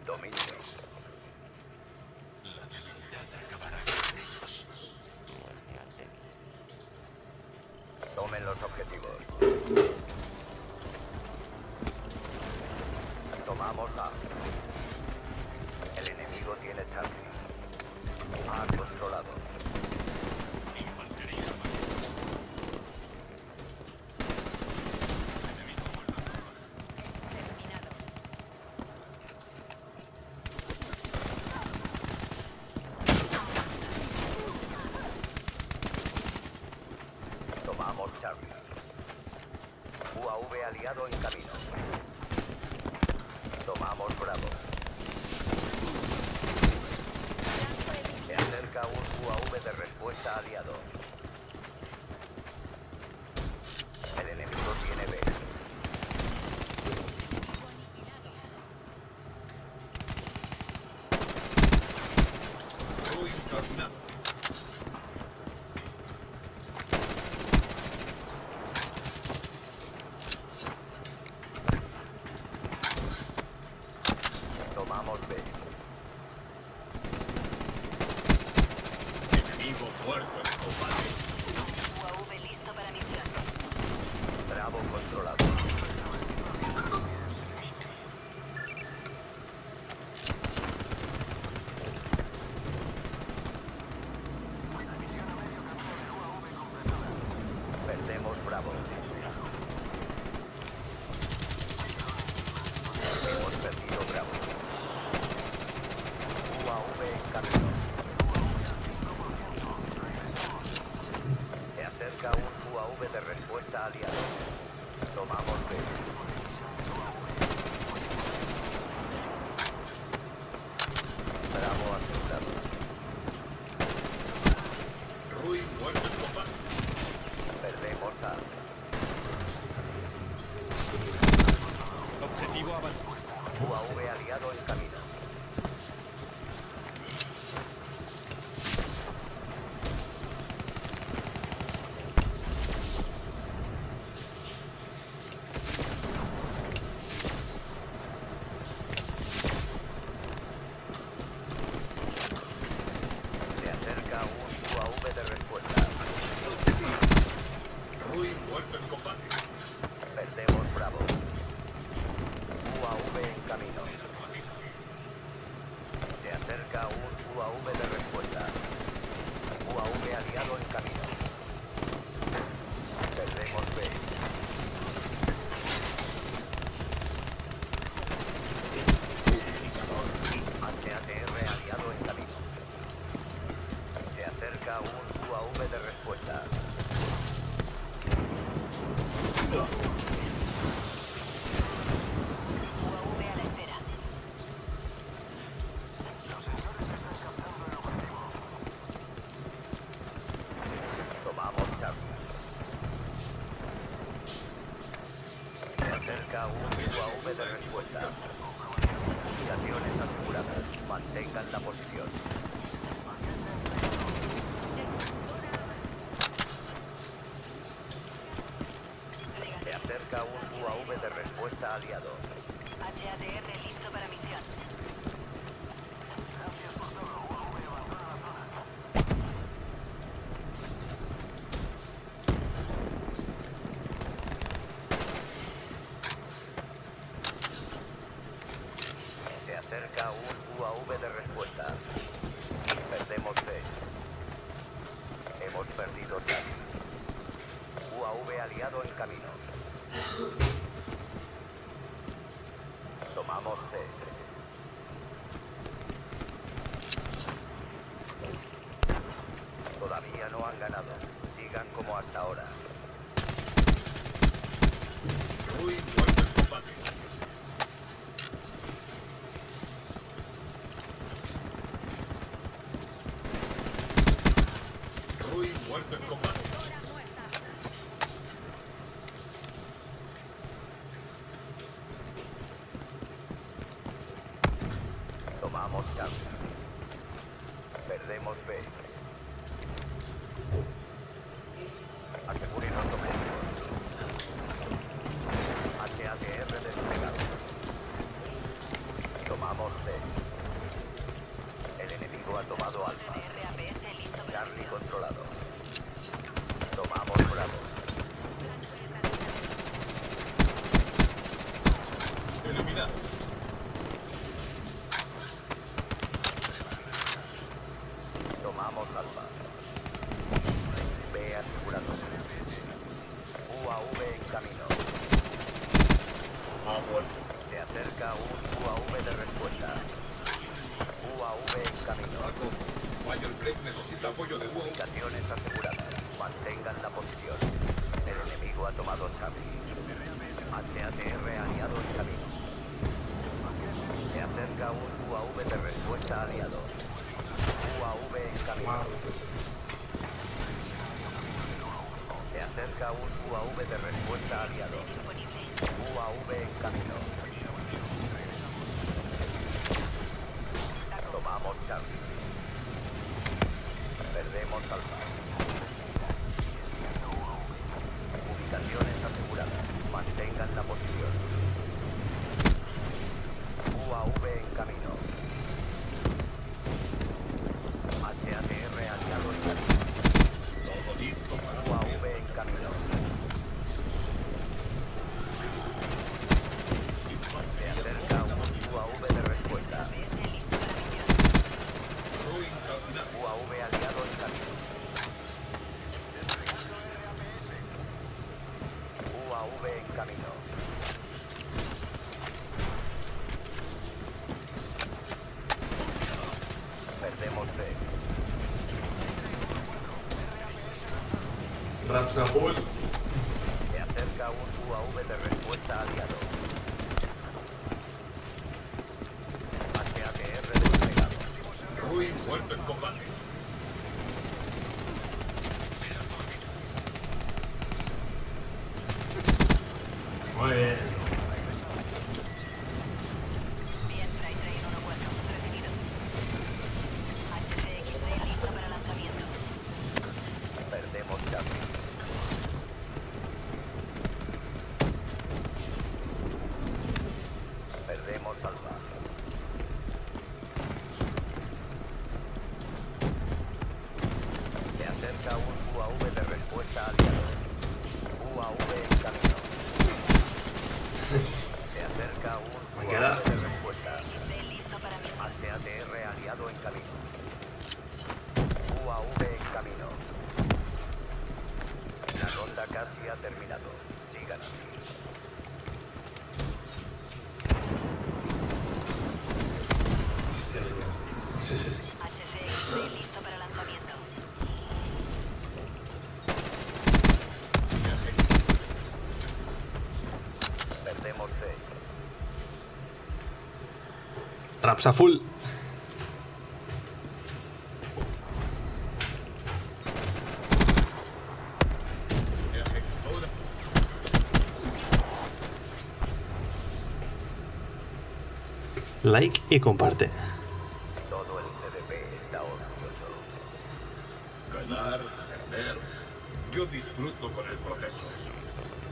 Dominio. La debilidad acabará con ellos. Tomen los objetivos. Tomamos A. El enemigo tiene Charlie. A controlado. Infantería avanzada. Enemigo muerto. Terminado. Tomamos Charlie. UAV aliado en camino. Tomamos Bravo. Se acerca un UAV de respuesta aliado. El enemigo tiene B. Ruin tornado. Tomamos B. Enemigo muerto en combate. UAV listo para misión. Bravo controlado. Perdemos Bravo. Hemos perdido Bravo. UAV en camino. Se acerca un UAV de respuesta aliado. Tomamos B. Bravo asegurado. Ruin muerto en combate. Perdemos A. Objetivo avanzado. UAV aliado en camino. Se acerca un UAV de respuesta. Ruin muerto en combate. Perdemos Bravo. UAV en camino. Se acerca un UAV de respuesta. UAV aliado en camino. Perdemos B. HATR aliado en camino. Se acerca un UAV de respuesta. UAV a la espera. Tomamos Charlie. Se acerca un UAV de respuesta. Comunicaciones aseguradas. Mantengan la posición. Se acerca un UAV de respuesta aliado. HATR listo para misión. Se acerca un UAV de respuesta. Perdemos B. Hemos perdido Charlie. UAV aliado en camino. Tomamos C. Todavía no han ganado. Sigan como hasta ahora. Ruin muerto en combate. Ruin muerto en combate. Tomamos Charlie. Perdemos B. Aseguren los objetivos. HATR desplegado. Tomamos C. Tomado Alfa. RAPS listo para Charlie misión. controlado. Tomamos Bravo. Eliminado. Tomamos Alfa. B asegurado. UAV en camino. Ha muerto. Se acerca un UAV de respuesta. UAV en camino. Paco, Fire Break necesita apoyo de UAV. Comunicaciones aseguradas. Mantengan la posición. El enemigo ha tomado Charlie. HATR aliado en camino. Se acerca un UAV de respuesta aliado. UAV en camino. Se acerca un UAV de respuesta aliado. Disponible. UAV en camino. Tomamos Charlie. Perdemos Alfa. Ubicaciones aseguradas. Mantengan la posición. UAV en camino. HATR aliado en camino. Todo listo para UAV en camino. Se acerca un UAV de respuesta. RAPS listo para misión. Ruin calcinado. UAV aliado en camino. UAV en camino. Perdemos D. Rapsa full. Se acerca un UAV de respuesta aliado. HATR desplegado. Ruin muerto en combate. Muy bien. Bien, Train 1-4. Recibido. HCXD listo para lanzamiento. Perdemos Charlie. Perdemos Alfa. Se acerca un UAV de respuesta aliado. UAV en camino. Se acerca un Me queda. UAV de respuesta. XD listo para misión. HATR aliado en camino. UAV en camino. La ronda casi ha terminado. Sigan así. Hostia, sí, sí, sí. HCXD listo para lanzamiento. Perdemos D. Rapsa full. Ejecutora. Like y comparte. Todo el CDP está orgulloso. Ganar, perder. Yo disfruto con el proceso.